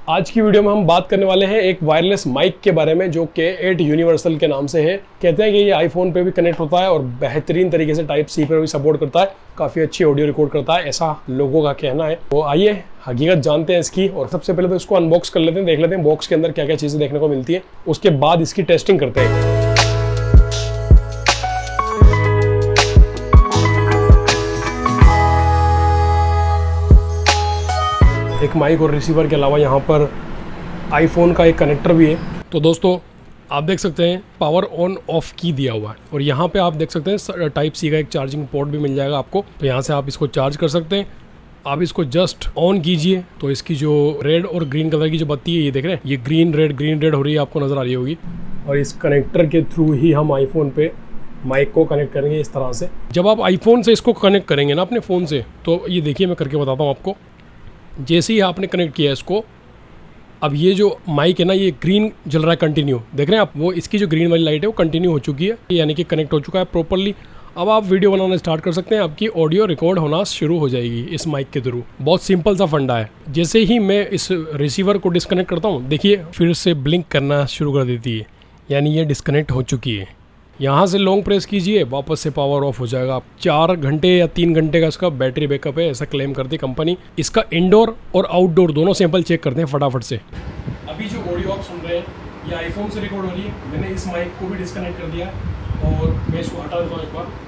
आज की वीडियो में हम बात करने वाले हैं एक वायरलेस माइक के बारे में जो K8 यूनिवर्सल के नाम से है। कहते हैं कि ये आईफोन पे भी कनेक्ट होता है और बेहतरीन तरीके से टाइप सी पर भी सपोर्ट करता है, काफ़ी अच्छी ऑडियो रिकॉर्ड करता है, ऐसा लोगों का कहना है। तो आइए हकीकत जानते हैं इसकी। और सबसे पहले तो इसको अनबॉक्स कर लेते हैं, देख लेते हैं बॉक्स के अंदर क्या क्या चीज़ें देखने को मिलती है, उसके बाद इसकी टेस्टिंग करते हैं। एक माइक और रिसीवर के अलावा यहाँ पर आईफोन का एक कनेक्टर भी है। तो दोस्तों आप देख सकते हैं पावर ऑन ऑफ की दिया हुआ है और यहाँ पे आप देख सकते हैं टाइप सी का एक चार्जिंग पोर्ट भी मिल जाएगा आपको। तो यहाँ से आप इसको चार्ज कर सकते हैं। आप इसको जस्ट ऑन कीजिए तो इसकी जो रेड और ग्रीन कलर की जो बत्ती है ये देख रहे हैं, ये ग्रीन रेड हो रही है, आपको नज़र आ रही होगी। और इस कनेक्टर के थ्रू ही हम आईफोन पे माइक को कनेक्ट करेंगे इस तरह से। जब आप आईफोन से इसको कनेक्ट करेंगे ना अपने फ़ोन से, तो ये देखिए मैं करके बताता हूँ आपको। जैसे ही आपने कनेक्ट किया इसको, अब ये जो माइक है ना ये ग्रीन जल रहा है कंटिन्यू, देख रहे हैं आप, वो इसकी जो ग्रीन वाली लाइट है वो कंटिन्यू हो चुकी है, यानी कि कनेक्ट हो चुका है प्रॉपरली। अब आप वीडियो बनाना स्टार्ट कर सकते हैं, आपकी ऑडियो रिकॉर्ड होना शुरू हो जाएगी इस माइक के थ्रू। बहुत सिंपल सा फंडा है। जैसे ही मैं इस रिसीवर को डिस्कनेक्ट करता हूँ, देखिए फिर से ब्लिंक करना शुरू कर देती है, यानी ये डिस्कनेक्ट हो चुकी है। यहाँ से लॉन्ग प्रेस कीजिए, वापस से पावर ऑफ हो जाएगा। 4 घंटे या 3 घंटे का इसका बैटरी बैकअप है, ऐसा क्लेम करती कंपनी। इसका इंडोर और आउटडोर दोनों सैंपल चेक करते हैं फटाफट से। अभी जो ऑडियो आप सुन रहे हैं ये आईफोन से रिकॉर्ड हो रही है। मैंने इस माइक को भी डिस्कनेक्ट कर दिया और मैं इसको हटा देता हूँ एक बार।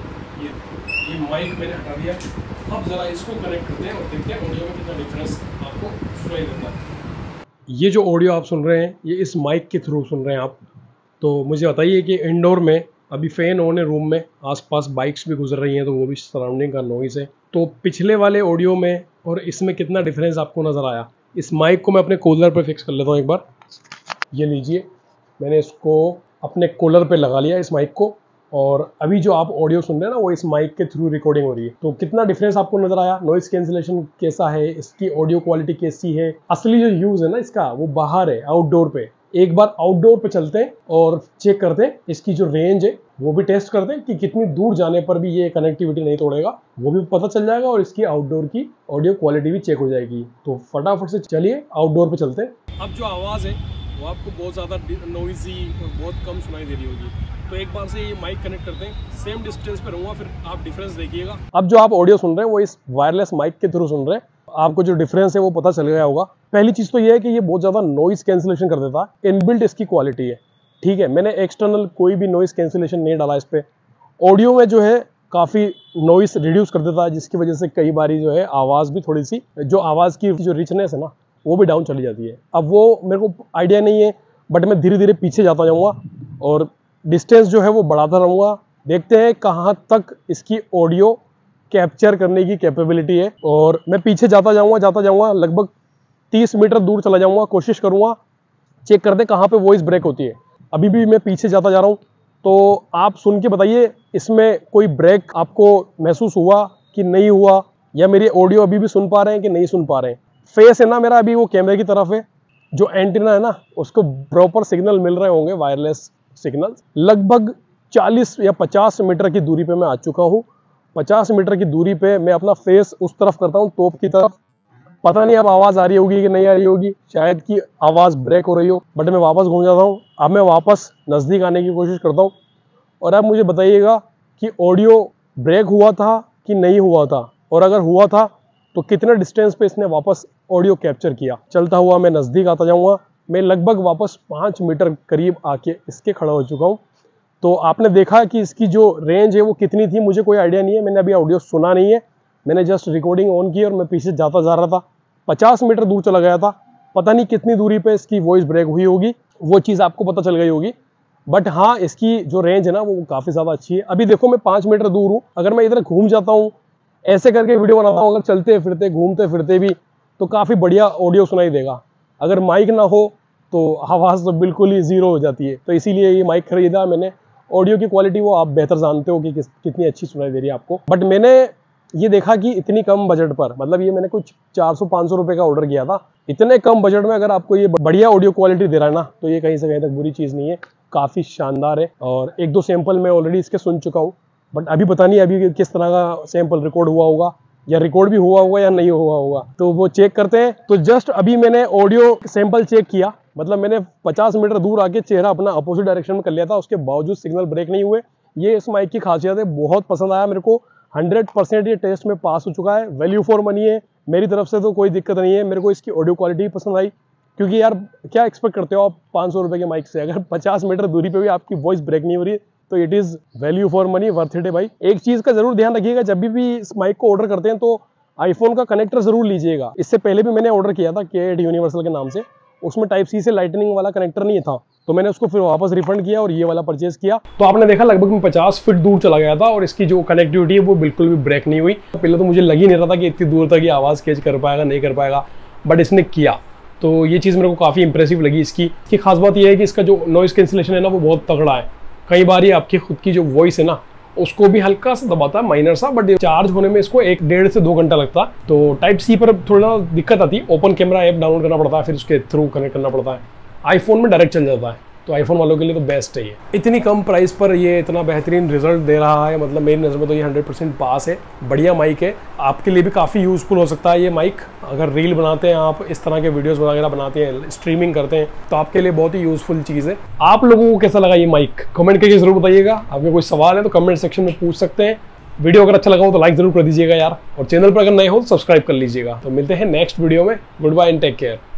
ये माइक मैंने हटा दिया। अब ज़रा इसको कनेक्ट करते हैं और देखते हैं ऑडियो में कितना डिफरेंस आपको सुनाई देता है। ये जो ऑडियो आप सुन रहे हैं ये इस माइक के थ्रू सुन रहे हैं आप। तो मुझे बताइए कि इंडोर में अभी फ़ैन ऑन है रूम में, आसपास बाइक्स भी गुजर रही हैं तो वो भी सराउंडिंग का नॉइज़ है। तो पिछले वाले ऑडियो में और इसमें कितना डिफरेंस आपको नज़र आया। इस माइक को मैं अपने कूलर पर फिक्स कर लेता हूँ एक बार। ये लीजिए, मैंने इसको अपने कूलर पे लगा लिया इस माइक को, और अभी जो आप ऑडियो सुन रहे हैं ना वो इस माइक के थ्रू रिकॉर्डिंग हो रही है। तो कितना डिफरेंस आपको नज़र आया, नॉइज़ कैंसिलेशन कैसा है, इसकी ऑडियो क्वालिटी कैसी है। असली जो यूज़ है ना इसका वो बाहर है, आउटडोर पे। एक बार आउटडोर पे चलते हैं और चेक करते हैं इसकी जो रेंज है वो भी टेस्ट करते हैं कि कितनी दूर जाने पर भी ये कनेक्टिविटी नहीं तोड़ेगा, वो भी पता चल जाएगा। और इसकी आउटडोर की ऑडियो क्वालिटी भी चेक हो जाएगी। तो फटाफट से चलिए आउटडोर पे चलते हैं। अब जो आवाज़ है वो आपको बहुत ज़्यादा नॉइजी और बहुत कम सुनाई दे रही होगी। तो एक बार से ये माइक कनेक्ट करते हैं, सेम डिस्टेंस पे रहूँगा, फिर आप डिफरेंस देखिएगा। अब जो आप ऑडियो सुन रहे हैं वो इस वायरलेस माइक के थ्रू सुन रहे हैं, आपको जो डिफरेंस है वो पता चल गया होगा। पहली चीज़ तो ये है कि ये बहुत ज़्यादा नॉइज़ कैंसिलेशन कर देता है, इनबिल्ट इसकी क्वालिटी है, ठीक है। मैंने एक्सटर्नल कोई भी नॉइज़ कैंसिलेशन नहीं डाला इस पर। ऑडियो में जो है काफ़ी नॉइज़ रिड्यूस कर देता है, जिसकी वजह से कई बारी जो है आवाज़ भी थोड़ी सी, जो आवाज़ की जो रिचनेस है ना वो भी डाउन चली जाती है। अब वो मेरे को आइडिया नहीं है, बट मैं धीरे धीरे पीछे जाता जाऊँगा और डिस्टेंस जो है वो बढ़ाता रहूँगा। देखते हैं कहाँ तक इसकी ऑडियो कैप्चर करने की कैपेबिलिटी है। और मैं पीछे जाता जाऊँगा, लगभग 30 मीटर दूर चला जाऊँगा, कोशिश करूँगा चेक कर दे कहाँ पे वॉइस ब्रेक होती है। अभी भी मैं पीछे जाता जा रहा हूँ, तो आप सुन के बताइए इसमें कोई ब्रेक आपको महसूस हुआ कि नहीं हुआ, या मेरी ऑडियो अभी भी सुन पा रहे हैं कि नहीं सुन पा रहे हैं। फेस है ना मेरा अभी वो कैमरे की तरफ है, जो एंटीना है ना उसको प्रॉपर सिग्नल मिल रहे होंगे, वायरलेस सिग्नल। लगभग 40 या 50 मीटर की दूरी पे मैं आ चुका हूँ। 50 मीटर की दूरी पे मैं अपना फेस उस तरफ करता हूँ, तोप की तरफ। पता नहीं अब आवाज़ आ रही होगी कि नहीं आ रही होगी, शायद कि आवाज़ ब्रेक हो रही हो, बट मैं वापस घूम जाता हूँ। अब मैं वापस नज़दीक आने की कोशिश करता हूँ और अब मुझे बताइएगा कि ऑडियो ब्रेक हुआ था कि नहीं हुआ था, और अगर हुआ था तो कितने डिस्टेंस पे इसने वापस ऑडियो कैप्चर किया। चलता हुआ मैं नज़दीक आता जाऊँगा। मैं लगभग वापस 5 मीटर करीब आके इसके खड़ा हो चुका हूँ। तो आपने देखा कि इसकी जो रेंज है वो कितनी थी, मुझे कोई आइडिया नहीं है, मैंने अभी ऑडियो सुना नहीं है। मैंने जस्ट रिकॉर्डिंग ऑन की और मैं पीछे जाता जा रहा था, 50 मीटर दूर चला गया था। पता नहीं कितनी दूरी पे इसकी वॉइस ब्रेक हुई होगी, वो चीज़ आपको पता चल गई होगी। बट हाँ, इसकी जो रेंज है ना वो काफ़ी ज़्यादा अच्छी है। अभी देखो मैं 5 मीटर दूर हूँ, अगर मैं इधर घूम जाता हूँ, ऐसे करके वीडियो बनाता हूँ, अगर चलते फिरते घूमते फिरते भी, तो काफ़ी बढ़िया ऑडियो सुनाई देगा। अगर माइक ना हो तो आवाज़ तो बिल्कुल ही ज़ीरो हो जाती है। तो इसीलिए ये माइक खरीदा मैंने। ऑडियो की क्वालिटी वो आप बेहतर जानते हो कि कितनी अच्छी सुनाई दे रही है आपको। बट मैंने ये देखा कि इतनी कम बजट पर, मतलब ये मैंने कुछ 400-500 रुपये का ऑर्डर किया था, इतने कम बजट में अगर आपको ये बढ़िया ऑडियो क्वालिटी दे रहा है ना, तो ये कहीं से कहीं तक बुरी चीज़ नहीं है, काफ़ी शानदार है। और 1-2 सैंपल मैं ऑलरेडी इसके सुन चुका हूँ, बट अभी पता नहीं अभी किस तरह का सैंपल रिकॉर्ड हुआ होगा, या रिकॉर्ड भी हुआ होगा या नहीं हुआ होगा, तो वो चेक करते हैं। तो जस्ट अभी मैंने ऑडियो सैंपल चेक किया, मतलब मैंने 50 मीटर दूर आके चेहरा अपना अपोजिट डायरेक्शन में कर लिया था, उसके बावजूद सिग्नल ब्रेक नहीं हुए। ये इस माइक की खासियत है, बहुत पसंद आया मेरे को। 100% ये टेस्ट में पास हो चुका है, वैल्यू फॉर मनी है मेरी तरफ से, तो कोई दिक्कत नहीं है। मेरे को इसकी ऑडियो क्वालिटी पसंद आई, क्योंकि यार क्या एक्सपेक्ट करते हो आप 500 रुपए के माइक से, अगर 50 मीटर दूरी पे भी आपकी वॉइस ब्रेक नहीं हो रही, तो it is value for money, worth it है भाई। एक चीज का जरूर ध्यान रखिएगा, जब भी इस माइक को ऑर्डर करते हैं तो आईफोन का कनेक्टर जरूर लीजिएगा। इससे पहले भी मैंने ऑर्डर किया था K8 यूनिवर्सल के नाम से, उसमें टाइप सी से लाइटनिंग वाला कनेक्टर नहीं था, तो मैंने उसको फिर वापस रिफंड किया और ये वाला परचेज किया। तो आपने देखा लगभग मैं 50 फीट दूर चला गया था और इसकी जो कनेक्टिविटी है वो बिल्कुल भी ब्रेक नहीं हुई। पहले तो मुझे लग ही नहीं रहा था कि इतनी दूर तक ये आवाज़ कैच कर पाएगा, नहीं कर पाएगा, बट इसने किया। तो ये चीज़ मेरे को काफ़ी इंप्रेसिव लगी इसकी खास बात ये है कि इसका जो नॉइस कैंसिलेशन है ना वो बहुत तगड़ा है। कई बार ये आपकी खुद की जो वॉइस है ना उसको भी हल्का सा दबाता है, माइनर सा, बट चार्ज होने में इसको 1-1.5 से 2 घंटा लगता है। तो टाइप सी पर थोड़ा दिक्कत आती है, ओपन कैमरा ऐप डाउनलोड करना पड़ता है, फिर उसके थ्रू कनेक्ट करना पड़ता है। आईफोन में डायरेक्ट चल जाता है, तो आईफोन वालों के लिए तो बेस्ट है ये। इतनी कम प्राइस पर ये इतना बेहतरीन रिजल्ट दे रहा है, मतलब मेरी नज़र में तो ये 100% पास है। बढ़िया माइक है, आपके लिए भी काफ़ी यूज़फुल हो सकता है ये माइक। अगर रील बनाते हैं आप, इस तरह के वीडियोस वगैरह बनाते हैं, स्ट्रीमिंग करते हैं, तो आपके लिए बहुत ही यूज़फुल चीज़ है। आप लोगों को कैसा लगा ये माइक, कमेंट करके जरूर बताइएगा। आपके कोई सवाल है तो कमेंट सेक्शन में पूछ सकते हैं। वीडियो अगर अच्छा लगा हो तो लाइक जरूर कर दीजिएगा यार, और चैनल पर अगर नए हो तो सब्सक्राइब कर लीजिएगा। तो मिलते हैं नेक्स्ट वीडियो में। Goodbye and take care.